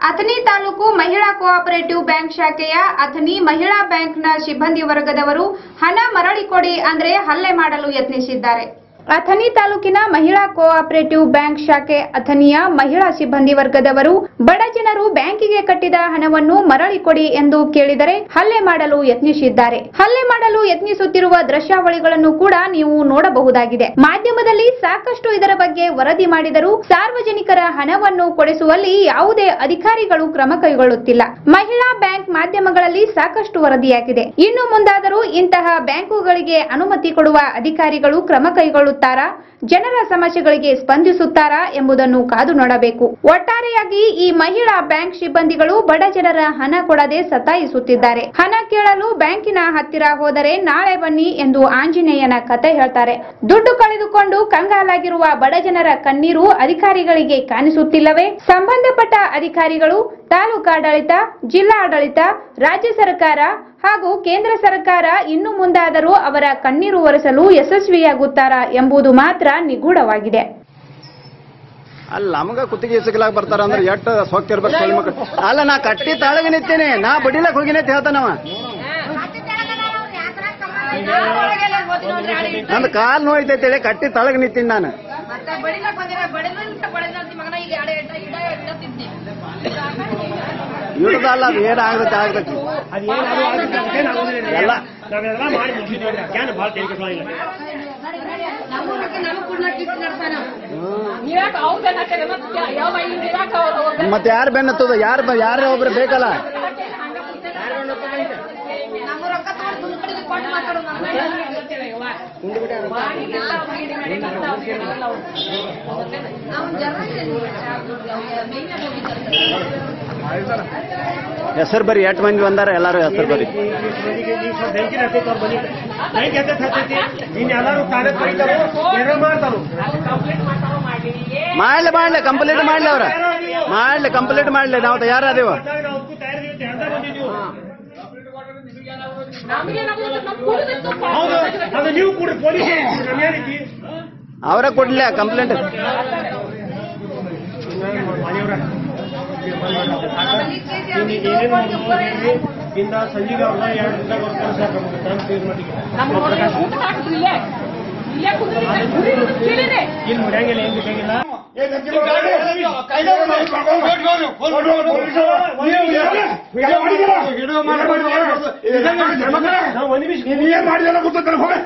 ಅಥಣಿ ತಾಲೂಕು ಮಹಿಳಾ cooperative bank ಶಾಖೆಯ ಅಥಣಿ ಮಹಿಳಾ ಬ್ಯಾಂಕ್ನ ಸಿಬ್ಬಂದಿ ವರ್ಗದವರು ಹಣ ಮರಳಿ ಕೊಡಿ ಅಂದ್ರೆ ಹಲ್ಲೆ ಮಾಡಲು ಯತ್ನಿಸಿದ್ದಾರೆ. ಅಥಣಿ ತಾಲೂಕಿನ ಮಹಿಳಾ ಕೋಆಪರೇಟಿವ್ ಬ್ಯಾಂಕ್ ಶಾಖೆ ಅಥಣಿಯ ಮಹಿಳಾ ಸಿಬ್ಬಂದಿ ವರ್ಗದವರು ಬಡ ಜನರು ಬ್ಯಾಂಕಿಗೆ ಕಟ್ಟಿದ ಹಣವನ್ನು ಮರಳಿ ಕೊಡಿ ಎಂದು ಕೇಳಿದರೆ ಹಲ್ಲೆ ಮಾಡಲು ಯತ್ನಿಸಿದ್ದಾರೆ. ಹಲ್ಲೆ ಮಾಡಲು ಯತ್ನಿಸುತ್ತಿರುವ ದೃಶ್ಯಾವಳಿಗಳನ್ನು ಕೂಡ ನೀವು ನೋಡಬಹುದಾಗಿದೆ. ಮಾಧ್ಯಮದಲ್ಲಿ ಸಾಕಷ್ಟು ಇದರ ಬಗ್ಗೆ ವರದಿ ಮಾಡಿದರೂ ಸಾರ್ವಜನಿಕರ ಹಣವನ್ನು ಕೊಡಿಸುವಲ್ಲಿ ಯಾವುದೇ ಅಧಿಕಾರಿಗಳು ಕ್ರಮ ಕೈಗೊಳ್ಳುತ್ತಿಲ್ಲ. ಮಹಿಳಾ ಬ್ಯಾಂಕ್ ಮಾಧ್ಯಮಗಳಲ್ಲಿ ಸಾಕಷ್ಟು ವರದಿಯಾಗಿದೆ. ಇನ್ನು ಮುಂದಾದರೂ ಇಂತಹ ಬ್ಯಾಂಕುಗಳಿಗೆ ಅನುಮತಿ ಕೊಡುವ ಅಧಿಕಾರಿಗಳು ಕ್ರಮ ಕೈಗೊಳ್ಳುತ್ತಾರೆ, ಜನರ ಸಮಸ್ಯೆಗಳಿಗೆ ಸ್ಪಂದಿಸುತ್ತಾರಾ ಎಂಬುದನ್ನು ಕಾದು ನೋಡಬೇಕು. ಒಟ್ಟಾರೆಯಾಗಿ ಈ ಮಹಿಳಾ ಬ್ಯಾಂಕ್ ಸಿಬ್ಬಂದಿಗಳು ಬಡ ಜನರ ಹಣ ಕೊಡದೆ ಸತಾಯಿಸುತ್ತಿದ್ದಾರೆ. ಹಣ ಕೇಳಲು ಬ್ಯಾಂಕಿನ ಹತ್ತಿರ ಹೋದರೆ ನಾಳೆ ಬನ್ನಿ ಎಂದು ಆಂಜನೇಯನ ಕತೆ ಹೇಳ್ತಾರೆ. ದುಡ್ಡು ಕಳೆದುಕೊಂಡು ಕಂಗಾಲಾಗಿರುವ ಬಡ ಜನರ ಕಣ್ಣೀರು ಅಧಿಕಾರಿಗಳಿಗೆ ಕಾಣಿಸುತ್ತಿಲ್ಲವೇ? ಸಂಬಂಧಪಟ್ಟ ಅಧಿಕಾರಿಗಳು, ತಾಲೂಕಾಡಳಿತ, ಜಿಲ್ಲಾಡಳಿತ, ರಾಜ್ಯ ಸರ್ಕಾರ ಹಾಗೂ ಕೇಂದ್ರ ಸರ್ಕಾರ ಇನ್ನು ಮುಂದಾದರೂ ಅವರ ಕಣ್ಣೀರು ಒರೆಸಲು ಯಶಸ್ವಿಯಾಗುತ್ತಾರಾ ಎಂಬುದು ಮಾತ್ರ ನಿಗೂಢವಾಗಿದೆ. ಅಲ್ಲ ನಮಗ ಕುತ್ತಿಗೆ ಸಿಗ್ಲಾಕ ಬರ್ತಾರ ಅಂದ್ರೆ ಎಟ್ ಸೊಕ್ಕಿರ್ಬೇಕು ಸೊಳ್ಳಿ ಮಕ್ಕಳು. ಅಲ್ಲ ನಾ ಕಟ್ಟಿ ತಾಳಗ ನಿಂತೇನೆ, ನಾ ಬಡಿಲಕ್ ಹೋಗಿನ ಹೇಳ್ತಾನವ. ನಂದು ಕಾಲ್ ನೋಯ್ತೈತೇಳಿ ಕಟ್ಟಿ ತಾಳಗ ನಿಂತೀನಿ ನಾನು. ಇಡದಲ್ಲ ಅದು ಏನ್ ಆಗತ್ತೆ ಆಗತ್ತೆ ಎಲ್ಲ ಮತ್ತೆ ಯಾರು ಬೆನ್ನತ್ತದ? ಯಾರು ಒಬ್ರು ಬೇಕಲ್ಲ. ಹೆಸರು ಬರೀ 8 ಮಂದಿ ಬಂದಾರ, ಎಲ್ಲಾರು ಹೆಸರು ಬರೀ. ಮಾಡ್ಲಿ ಕಂಪ್ಲೀಟ್ ಮಾಡ್ಲಿ, ಅವ್ರ ಕಂಪ್ಲೀಟ್ ಮಾಡ್ಲಿ, ನಾವು ತಯಾರದೇವ. ಅವರ ಕೊಡ್ಲಿ ಕಂಪ್ಲೇಂಟ್. ಸಂಜೀಗ ಇಲ್ಲಿ ಮುಡಿಯಂಗಿಲ್ಲ, ಏನ್ ಬೇಕಾಗಿಲ್ಲ. ಮಾಡಿದೆಲ್ಲ ಗೊತ್ತಾಗ ಹೋಗ